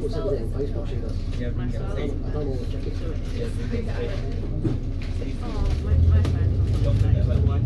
people send it on Facebook, she does. I don't always check it. Oh, my friend.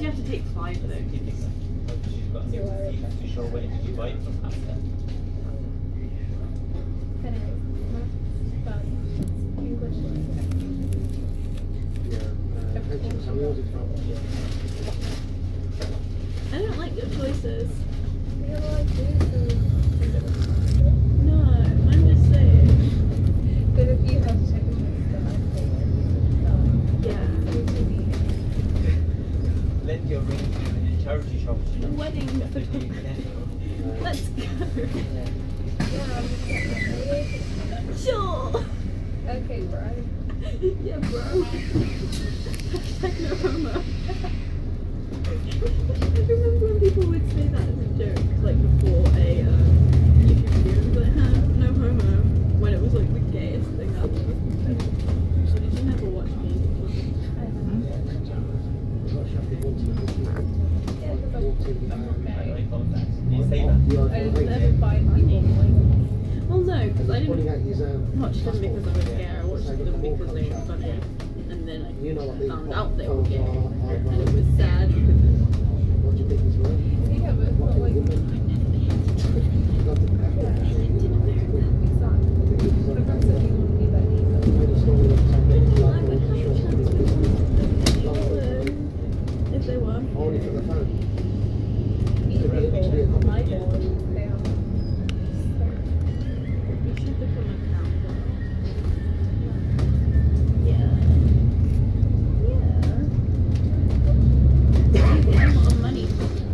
you have to take 5 though. She's got to show where to buy it from after. I don't like your choices. You don't like this? No, I'm just saying. But if you have to take a choice, then I think Yeah. Lend your ring to the charity shop. Wedding photography. Let's go. Sure. okay, bro. Yeah, bro. Hashtag no homo. I remember when people would say that as a joke, like before a YouTube video, and be like, huh, no homo, when it was like the gayest thing ever. So did you never watch me? Do you say that? I never find people like Well, no, because I Putting out didn't his watch them because I was gay. I watched them because they were funny, and then I found out they were gay, and it was sad because What do you think he's worth? yeah, but like Got the back. it's not the fact that you wouldn't be that either. if they were. Only for the phone. My board, they are. You should become a cowboy. Yeah. You get a lot of money.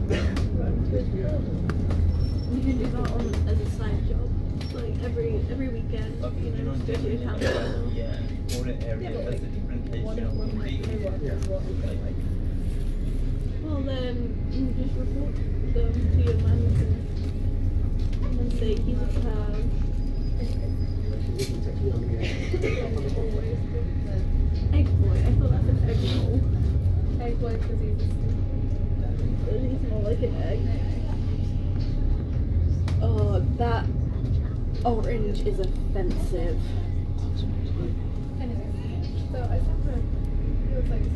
You can do that on as a side job. Like every weekend, you know, just go to your town. Yeah, or an area that's a different case, you know, Well then, you just report them to your manager. And then say he's a clown. Egg boy, I thought that's an egg roll. Egg white because He's more like an egg. Oh, that orange is offensive. anyway, so I sent her, it was like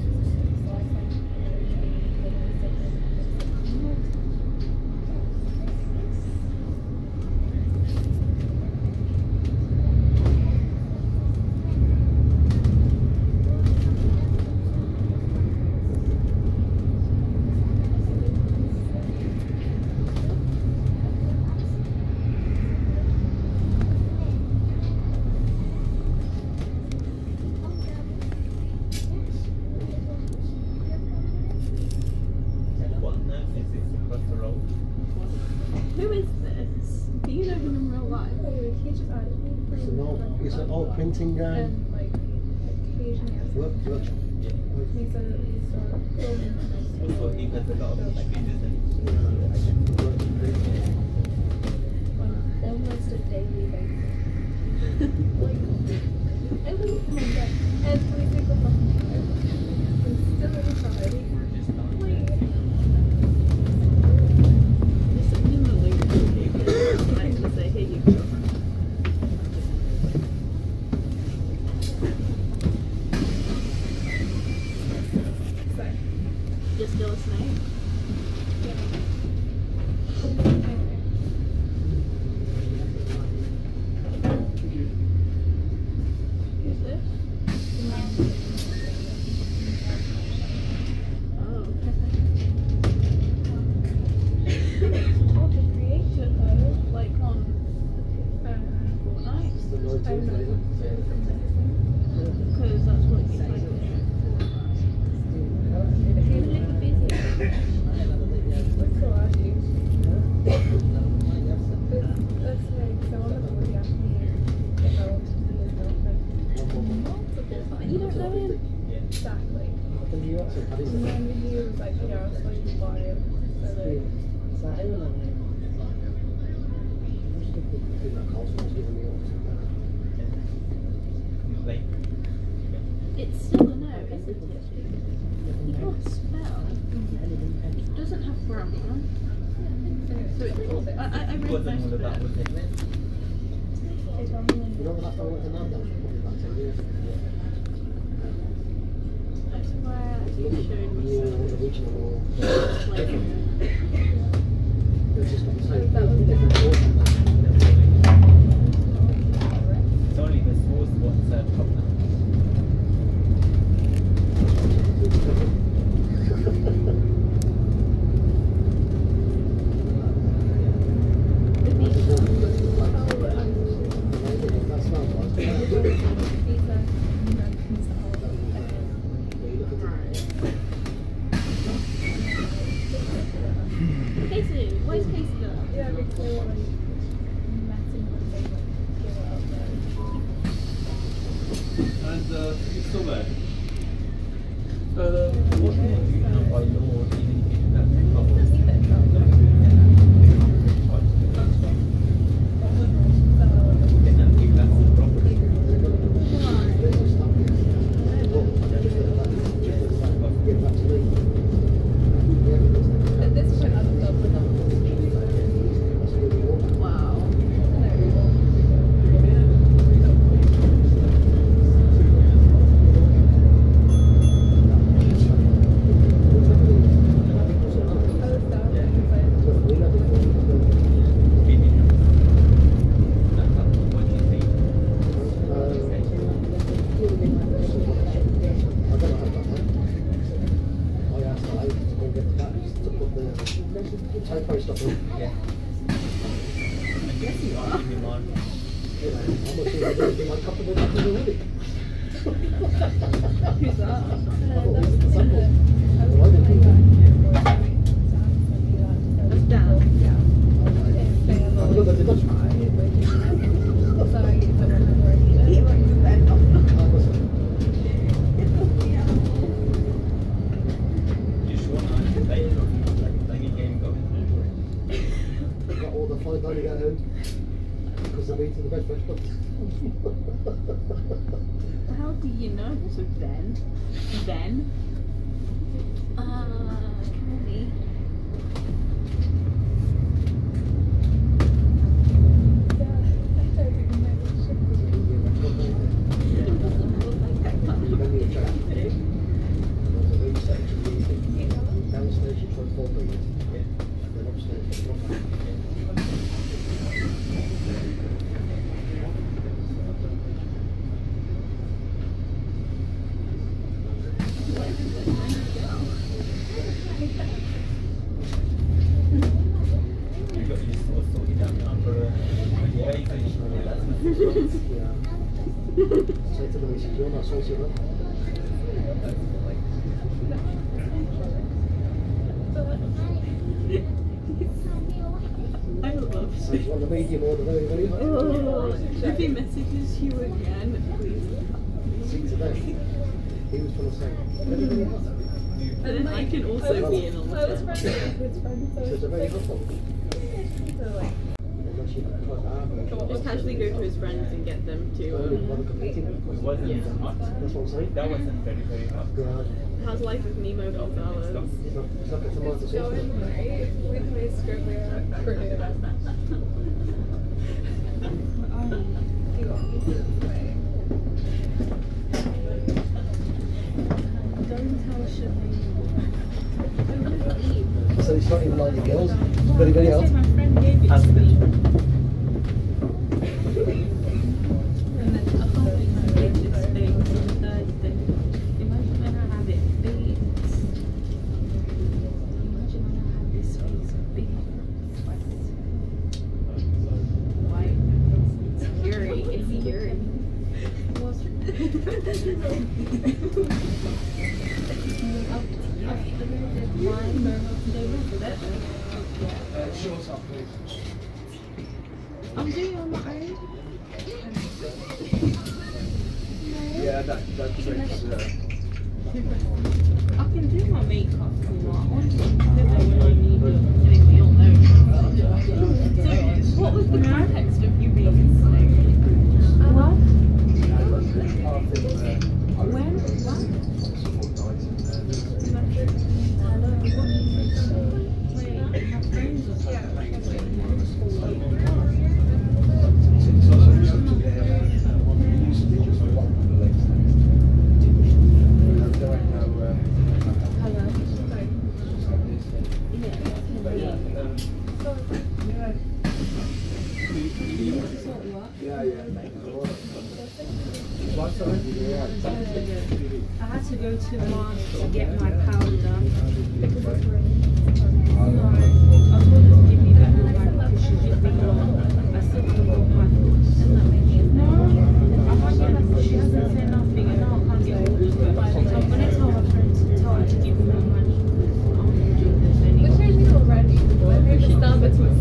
what nurse is this across the road? Who is this? Do you know him in real life? anyway, he just added me for It's an old printing and like occasionally I workshop. he said that he's filming Also, he has a lot of experience and on almost a daily basis. Like every every single fucking time. I'm still inside. Like Just send him a link to you. I can say, here you go. so You're still a snake? yeah. Anyway. Who's this? Oh. What a creation though. Like on Fortnite? It's the 19th I'm not later. Because that's what you like. If you live the busiest. Let's go out you. Let's say, so on the board you asked me if I want to be his girlfriend. Multiple times. You don't know him? Exactly. Then you got some buddies in And there. then he was like, you know, I was like, buy him. So like, like, It's still a no, isn't it? He can't spell. Doesn't have grammar. So it's I read wasn't most all of about it. was it? they told me You know the last time I went to London? Probably about 10 years ago. swear you showed me New some. original. Like, It's just not the same. Different version. It's only the source what's top now. Casey, where's Casey though? Yeah, before like matching when they like give it up there. And it's still there. What can you do now by law, even if you have to cover? At this point, I'm done with them. Wow. Typo stuff in. Yeah. Yes, you are. In demand. You know, I'm not sure if there's my couple of them already. Who's that? That's Dan. Yeah. Have a look at the Dutch one. He wants to bend off. You sure not? Like a game going. Got all the fine dining at home because they're eating the best vegetables. How do you know? So then? Currently. Downstairs you try 4 minutes, and then upstairs you drop out. You got your source sorted out now for yeah, you finished with it. Yeah. Say to them, he says, you're not saucy enough. I love So you want the medium or the very, very hot? if he messages you again, please. See today, he was trying to say, very, very hot. And then I can also be in on I was it. friends with friends, so So it's a very hot one. so like, Unless you can try that. Just casually go to his friends and get them Early, to. one competing. It wasn't Yeah. hot. That's what I'm saying. That wasn't very hot. Yeah. How's life with Nemo Gonzalez? It's like a tomato sauce. going right with my scribbler Purdue. Don't tell Shanae. So it's not even like your girls. Very, very hot. My friend gave it to me. And then I can't wait to make this thing on Thursday. Imagine when I have it baked. Imagine when I have this face baked. White. It's Yuri. It's Yuri. Shorts up, please. I'm doing it on my own. Yeah, that tricks. I can do my makeup a lot. When I need to make me all know. So, what was the context of you being insane? What? When? What? Wait, my friends are go to Mars to get my powder. Because it's really No, I told her to give me back my money because she's just been long. I still haven't got my thoughts. No, I can't get her. She hasn't said nothing and now I can't get hold of her. So I'm going to tell her to give me my money. I don't want to do this anymore. Which is you already. Maybe Starbucks was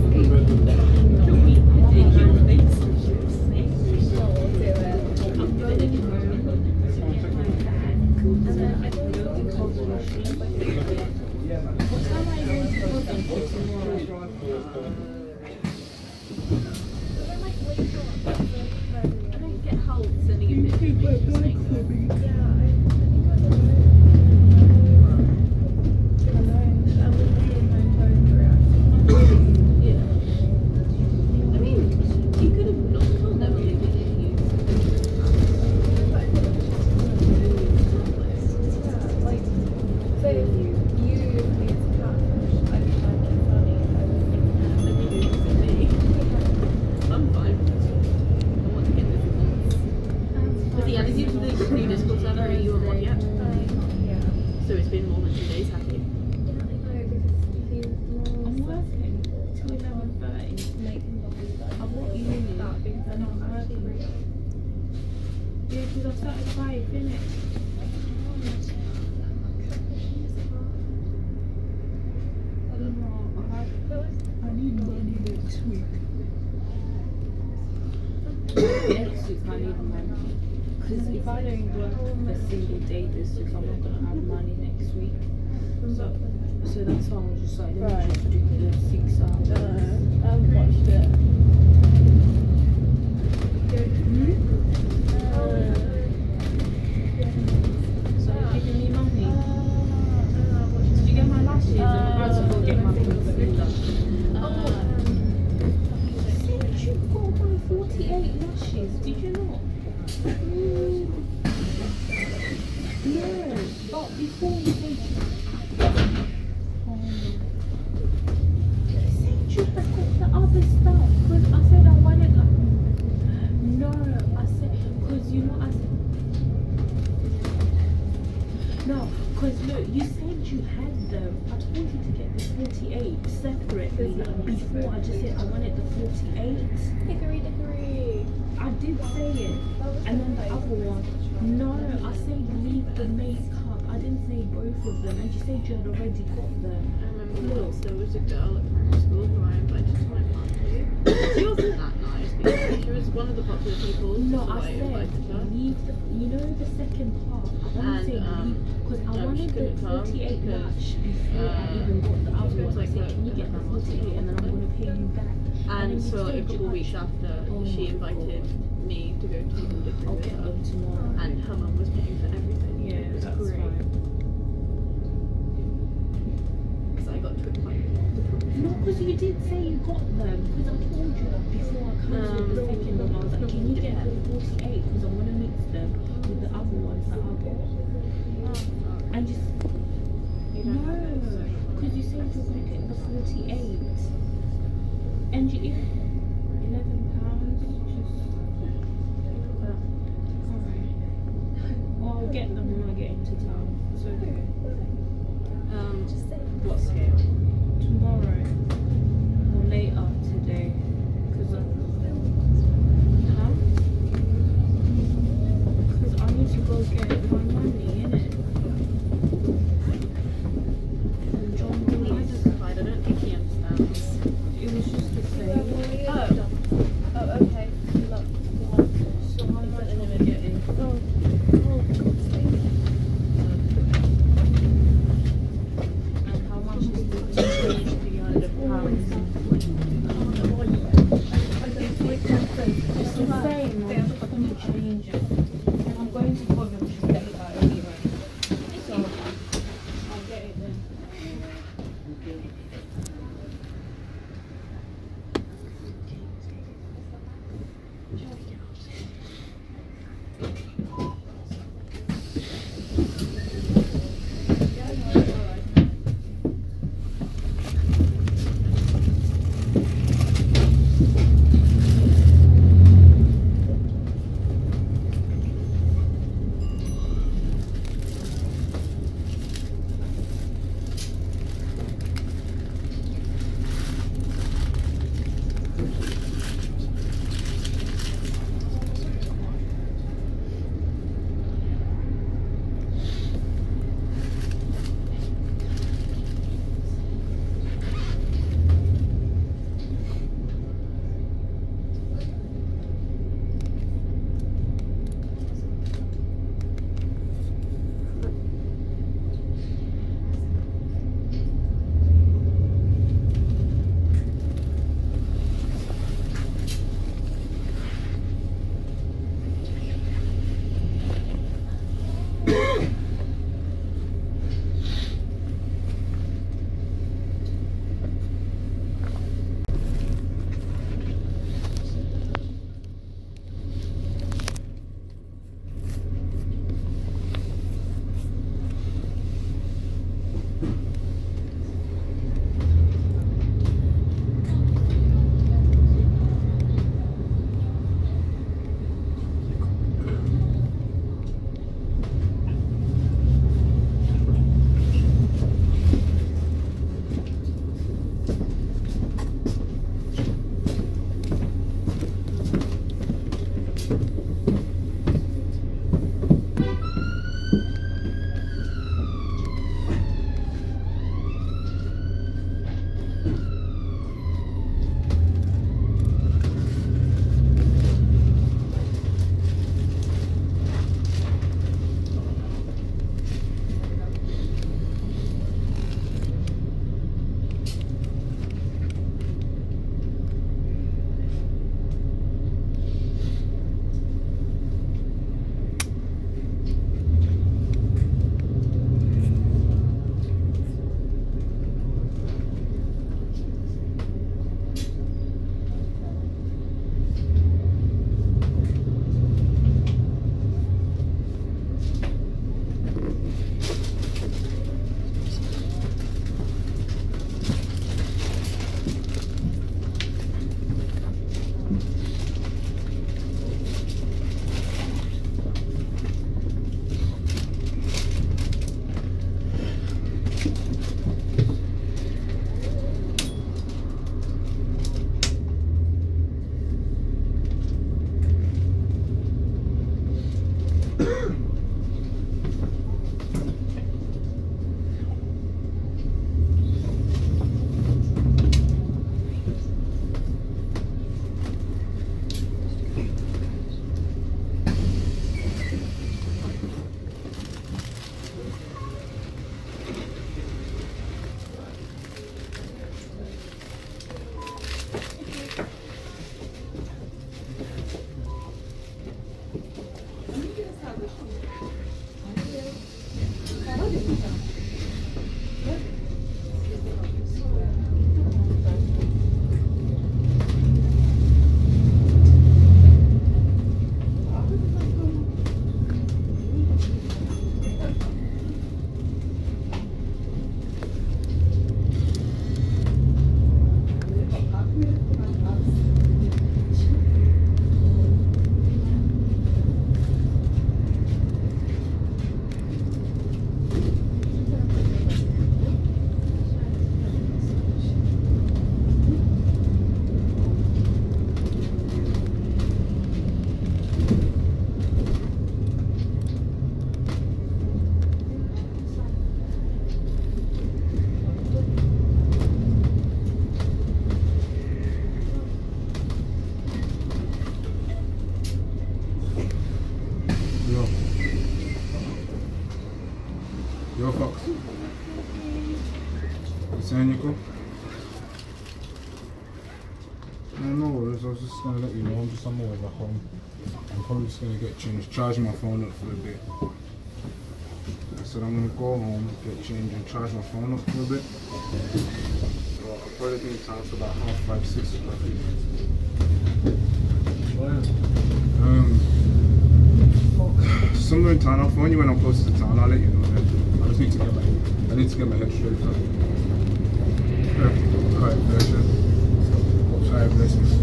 because if I don't work a single day this week, I'm not gonna have money next week. So that's why I was just like, let me just do the 6 hours. I haven't watched it. So you're giving me money? Did you get my lashes? I'm about to go get my food done. You got my 48 lashes, did you not? No, but before you said you back up the other stuff, because I said I wanted no, I said, because you know I said no, because look, you said you had them. I told you to get the 48 separately before. I just said I wanted the 48. Hickory. I did say it. And then the other one. No, I said leave the makeup. I didn't say both of them. And you said you had already got them. I remember once there was a girl at primary school who I invited to my party. She wasn't that nice, but she was one of the popular people. No, so I said leave the, you know the second part. I didn't say leave, because I wanted the 48 match before I even got the other one. I said, can you get the 48 and then I'm going to pay you back. And so a couple of weeks after, she invited me to go to the I'll get them tomorrow. and her mum was paying for everything. Yeah, it was that's great. fine. Because I got to like No, because you did say you got them. Because I told you before I cancelled the second one. I was like, can you get the 48? Because I'm going to mix them with the other ones that I got. And just no, because you said you're going to get the 48. And you £11 just alright. Well, I'll get them when I get into town. It's okay. what scale? Tomorrow or later today. Because I need to go get my money, innit? And John He justified. I don't think he understands. it was just the same. Oh, okay. Look. So how much am I getting? Oh, God's sake. Yo, Fox. You saying you cool? No worries, I was just going to let you know, I'm just on my way back home. I'm probably just going to get changed, charge my phone up for a bit. I said I'm going to go home, get changed and charge my phone up for a bit. So I'll probably be in town for about 5:30, 6 o'clock. Somewhere in town, I'll phone you when I'm closer to town, I'll let you know then. I just need to get my head straight. Alright, version. Alright, blessings.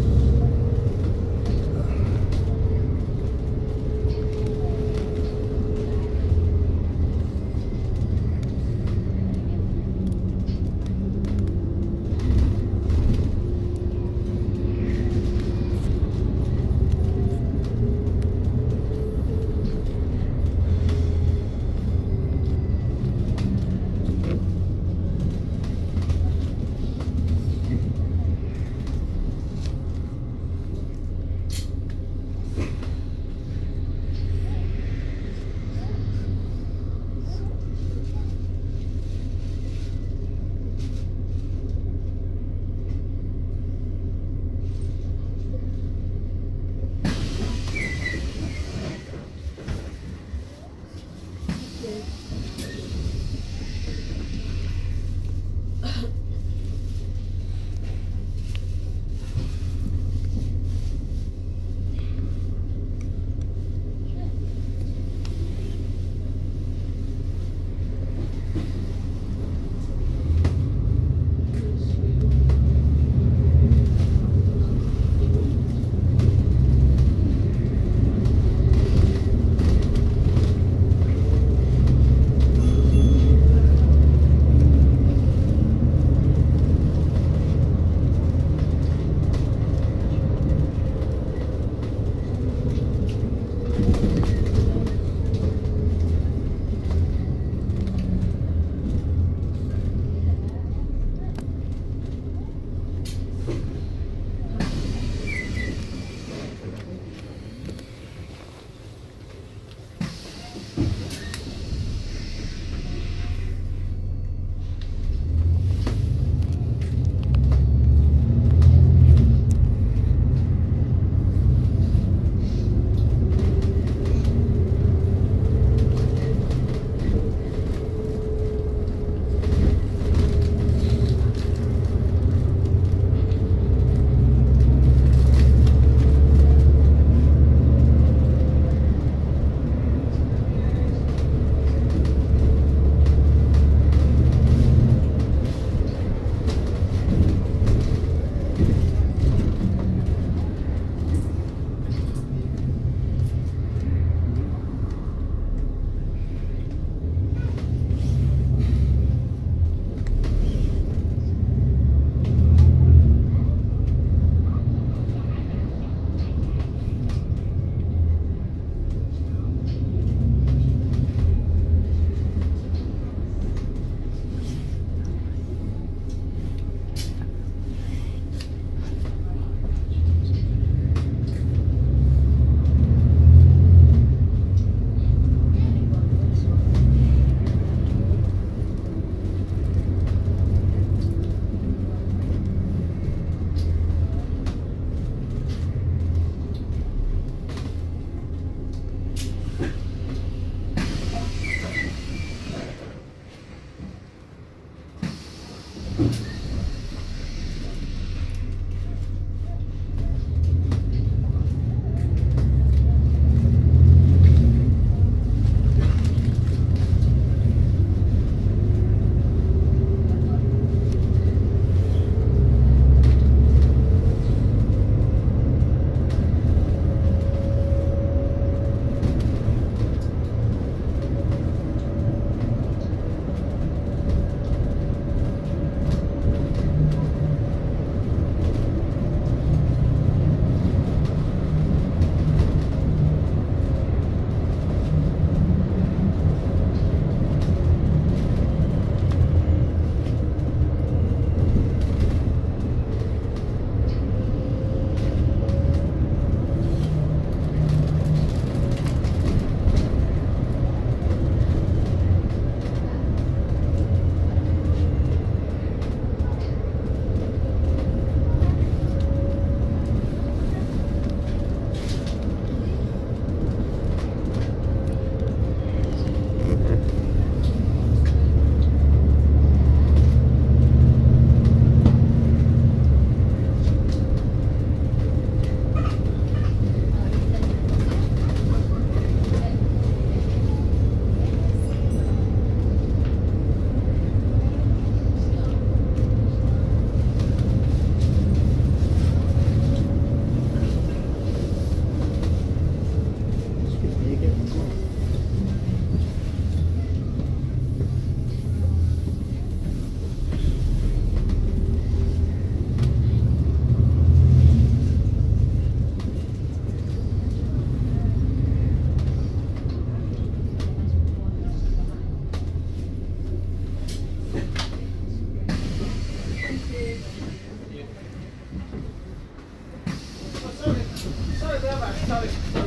So